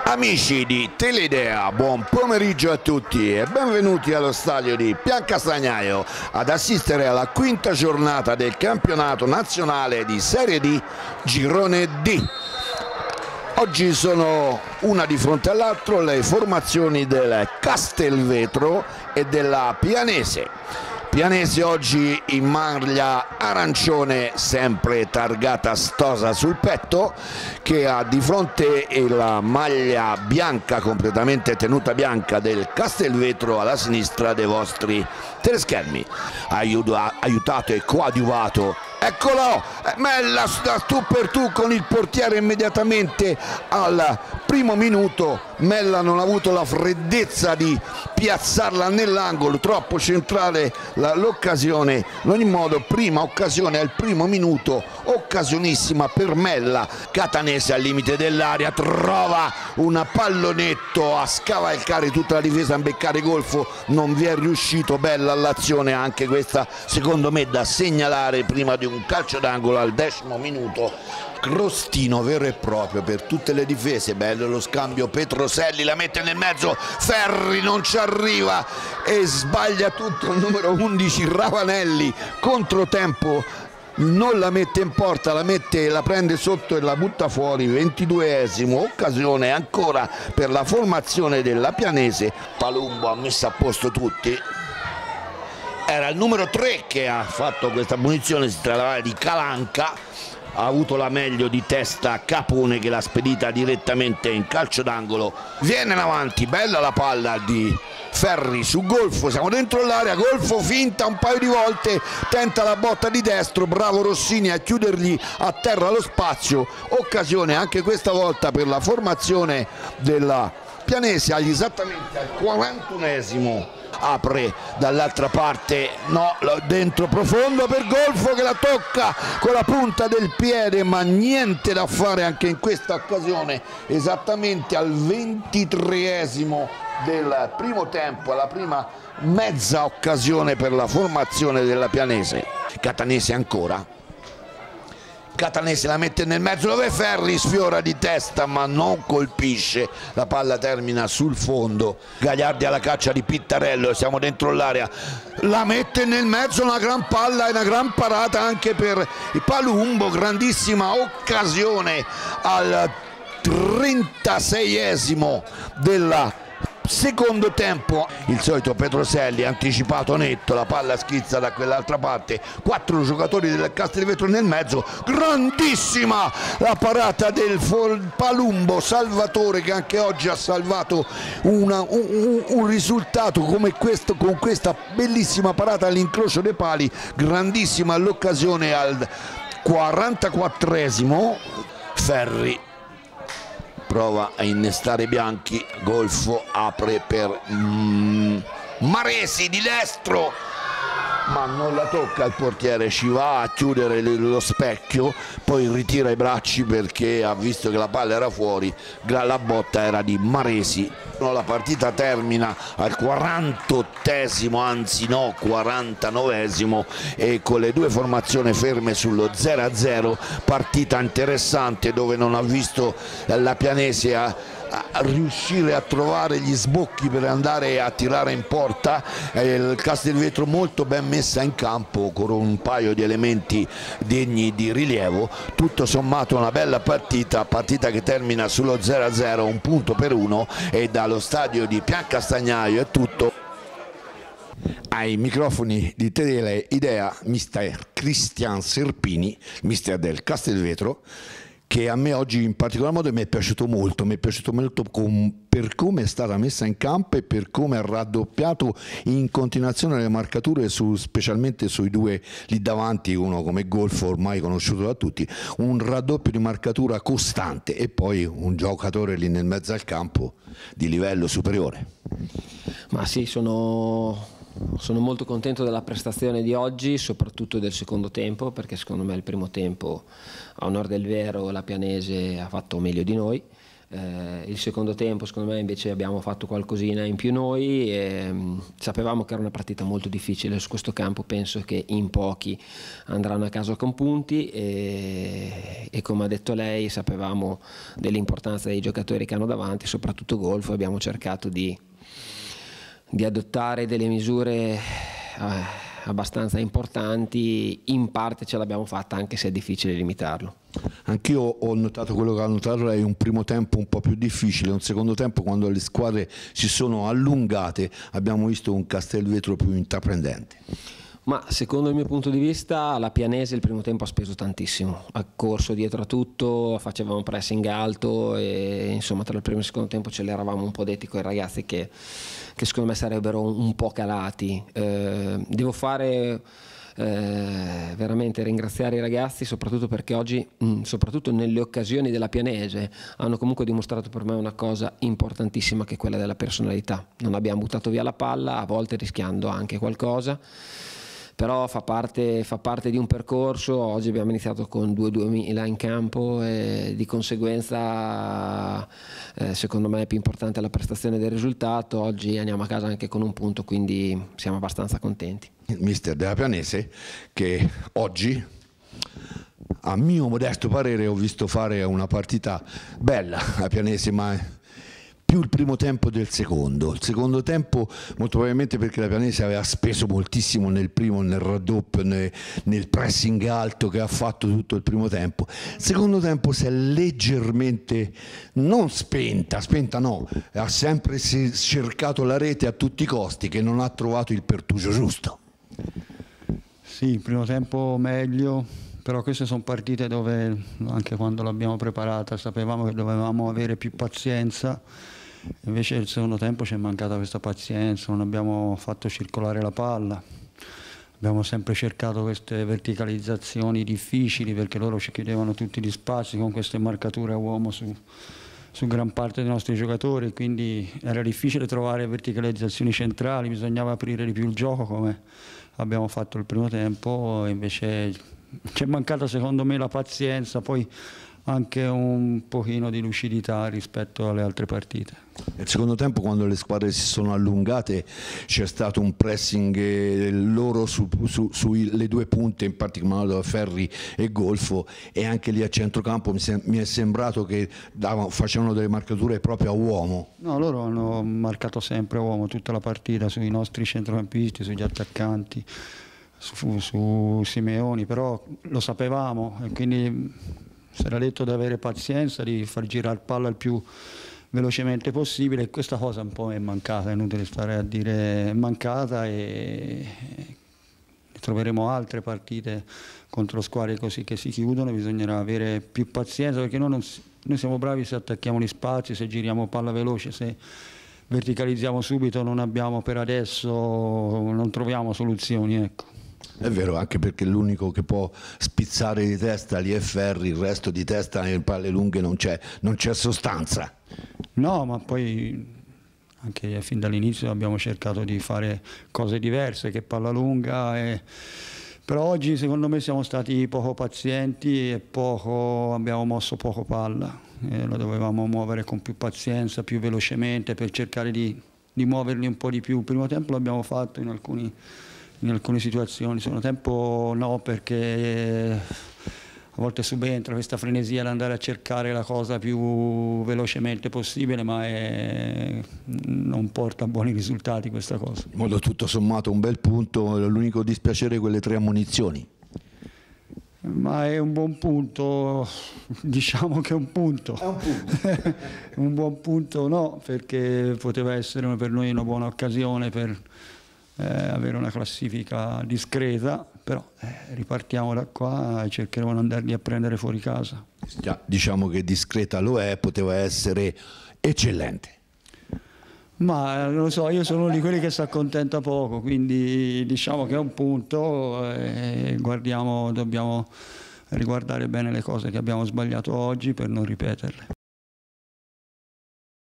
Amici di Teleidea, buon pomeriggio a tutti e benvenuti allo stadio di Piancastagnaio ad assistere alla quinta giornata del campionato nazionale di Serie D Girone D. Oggi sono una di fronte all'altro le formazioni del Castelvetro e della Pianese. Pianese oggi in maglia arancione, sempre targata Stosa sul petto, che ha di fronte la maglia bianca, completamente tenuta bianca, del Castelvetro alla sinistra dei vostri teleschermi. Aiutato e coadiuvato, eccolo, Mella da tu per tu con il portiere immediatamente al primo minuto. Mella non ha avuto la freddezza di piazzarla nell'angolo, troppo centrale l'occasione. In ogni modo, prima occasione al primo minuto, occasionissima per Mella. Catanese al limite dell'area, trova un pallonetto a scavalcare tutta la difesa, a beccare Golfo, non vi è riuscito. Bella l'azione anche questa, secondo me da segnalare prima di un calcio d'angolo al 10° minuto. Crostino vero e proprio per tutte le difese. Bello lo scambio, Petroselli la mette nel mezzo, Ferri non ci arriva e sbaglia tutto il numero 11 Ravanelli. Controtempo, non la mette in porta, la prende sotto e la butta fuori. 22esimo, occasione ancora per la formazione della Pianese. Palumbo ha messo a posto tutti, era il numero 3 che ha fatto questa punizione, si trattava di Calanca. Ha avuto la meglio di testa Capone che l'ha spedita direttamente in calcio d'angolo. Viene in avanti, bella la palla di Ferri su Golfo, siamo dentro l'area, Golfo finta un paio di volte, tenta la botta di destro, bravo Rossini a chiudergli a terra lo spazio. Occasione anche questa volta per la formazione della Pianese esattamente al 41esimo. Apre dall'altra parte, no, dentro profondo per Golfo che la tocca con la punta del piede, ma niente da fare anche in questa occasione. Esattamente al 23esimo del primo tempo, alla prima mezza occasione per la formazione della Pianese. Catanese ancora, Catanese la mette nel mezzo dove Ferri sfiora di testa ma non colpisce, la palla termina sul fondo. Gagliardi alla caccia di Pittarello, siamo dentro l'area, la mette nel mezzo, una gran palla e una gran parata anche per Palumbo. Grandissima occasione al 36esimo della secondo tempo. Il solito Petroselli anticipato netto, la palla schizza da quell'altra parte, 4 giocatori del Castelvetro nel mezzo. Grandissima la parata del Palumbo Salvatore, che anche oggi ha salvato un risultato come questo con questa bellissima parata all'incrocio dei pali. Grandissima l'occasione al 44esimo. Ferri prova a innestare Bianchi, Golfo apre per Maresi di destro, ma non la tocca il portiere, ci va a chiudere lo specchio, poi ritira i bracci perché ha visto che la palla era fuori, la botta era di Maresi. La partita termina al 48esimo, anzi no, 49esimo, e con le due formazioni ferme sullo 0-0. Partita interessante dove non ha visto la Pianese a riuscire a trovare gli sbocchi per andare a tirare in porta. Il Castelvetro molto ben messa in campo con un paio di elementi degni di rilievo. Tutto sommato una bella partita che termina sullo 0-0, 1 punto per 1, e dallo stadio di Piancastagnaio è tutto. Ai microfoni di Teleidea mister Cristian Serpini, mister del Castelvetro, che a me oggi in particolar modo mi è piaciuto molto per come è stata messa in campo e per come ha raddoppiato in continuazione le marcature specialmente sui due lì davanti, uno come Golfo ormai conosciuto da tutti, un raddoppio di marcatura costante e poi un giocatore lì nel mezzo al campo di livello superiore. Ma sì, sono molto contento della prestazione di oggi, soprattutto del secondo tempo, perché secondo me il primo tempo, a onor del vero, la Pianese ha fatto meglio di noi. Il secondo tempo secondo me invece abbiamo fatto qualcosina in più noi e sapevamo che era una partita molto difficile su questo campo, penso che in pochi andranno a casa con punti e come ha detto lei sapevamo dell'importanza dei giocatori che hanno davanti, soprattutto Golfo, abbiamo cercato di adottare delle misure abbastanza importanti, in parte ce l'abbiamo fatta anche se è difficile limitarlo. Anch'io ho notato quello che ha notato lei, un primo tempo un po' più difficile, un secondo tempo quando le squadre si sono allungate abbiamo visto un Castelvetro più intraprendente. Ma secondo il mio punto di vista la Pianese il primo tempo ha speso tantissimo, ha corso dietro a tutto, facevamo pressing alto e insomma tra il primo e il secondo tempo ce l'eravamo un po' detti con i ragazzi che secondo me sarebbero un po' calati. Devo fare veramente ringraziare i ragazzi soprattutto perché oggi, soprattutto nelle occasioni della Pianese, hanno comunque dimostrato per me una cosa importantissima che è quella della personalità. Non abbiamo buttato via la palla, a volte rischiando anche qualcosa, però fa parte di un percorso. Oggi abbiamo iniziato con 2-2000 in campo e di conseguenza secondo me è più importante la prestazione del risultato. Oggi andiamo a casa anche con un punto, quindi siamo abbastanza contenti. Il mister della Pianese che oggi, a mio modesto parere, ho visto fare una partita bella a Pianese, ma più il primo tempo del secondo. Il secondo tempo molto probabilmente perché la Pianese aveva speso moltissimo nel primo, nel raddoppio, nel pressing alto che ha fatto tutto il primo tempo. Il secondo tempo si è leggermente, non spenta no, ha sempre cercato la rete a tutti i costi, che non ha trovato il pertugio giusto. Sì, il primo tempo meglio, però queste sono partite dove anche quando l'abbiamo preparata sapevamo che dovevamo avere più pazienza. Invece il secondo tempo ci è mancata questa pazienza, non abbiamo fatto circolare la palla, abbiamo sempre cercato queste verticalizzazioni difficili perché loro ci chiudevano tutti gli spazi con queste marcature a uomo su gran parte dei nostri giocatori, quindi era difficile trovare verticalizzazioni centrali, bisognava aprire di più il gioco come abbiamo fatto il primo tempo, e invece ci è mancata secondo me la pazienza, poi anche un pochino di lucidità rispetto alle altre partite. Nel secondo tempo, quando le squadre si sono allungate, c'è stato un pressing loro sulle due punte, in particolare da Ferri e Golfo, e anche lì a centrocampo mi è sembrato che facevano delle marcature proprio a uomo. No, loro hanno marcato sempre a uomo tutta la partita, sui nostri centrocampisti, sugli attaccanti, su Simeoni, però lo sapevamo e quindi si era detto di avere pazienza, di far girare palla il più velocemente possibile, e questa cosa un po' è mancata, è inutile stare a dire è mancata, e troveremo altre partite contro squadre così che si chiudono. Bisognerà avere più pazienza perché noi siamo bravi se attacchiamo gli spazi, se giriamo palla veloce, se verticalizziamo subito non abbiamo per adesso, non troviamo soluzioni, ecco. È vero, anche perché l'unico che può spizzare di testa lì è Ferri, il resto di testa nelle palle lunghe non c'è sostanza. No, ma poi anche fin dall'inizio abbiamo cercato di fare cose diverse che palla lunga, però oggi secondo me siamo stati poco pazienti e abbiamo mosso poco palla, la dovevamo muovere con più pazienza, più velocemente per cercare di muoverli un po' di più. Il primo tempo l'abbiamo fatto in alcune situazioni, secondo tempo no, perché a volte subentra questa frenesia di andare a cercare la cosa più velocemente possibile, ma non porta a buoni risultati questa cosa. In modo tutto sommato un bel punto, l'unico dispiacere quelle 3 ammonizioni. Ma è un buon punto, diciamo che è un punto. È un punto. Un buon punto no, perché poteva essere per noi una buona occasione per avere una classifica discreta, però ripartiamo da qua e cercheremo di andarli a prendere fuori casa. Già, diciamo che discreta lo è, poteva essere eccellente. Ma non lo so, io sono uno di quelli che si accontenta poco, quindi diciamo che è un punto, dobbiamo riguardare bene le cose che abbiamo sbagliato oggi per non ripeterle.